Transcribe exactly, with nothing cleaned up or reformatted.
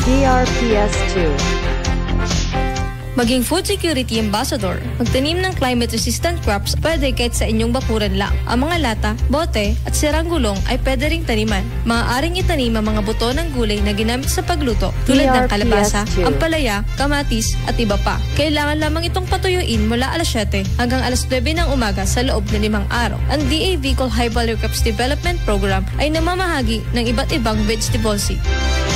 D R P S two. Maging food security ambassador. Magtanim ng climate-resistant crops pwede kahit sa inyong bakuran lang. Ang mga lata, bote, at sirang gulong ay pwede ring taniman. Maaaring itanim ang mga buto ng gulay na ginamit sa pagluto tulad ng kalabasa, ampalaya, kamatis, at iba pa. Kailangan lamang itong patuyuin mula alas siyete hanggang alas nuwebe ng umaga sa loob ng limang araw. Ang D A V Col High Value Crops Development Program ay namamahagi ng iba't ibang vegetable seed.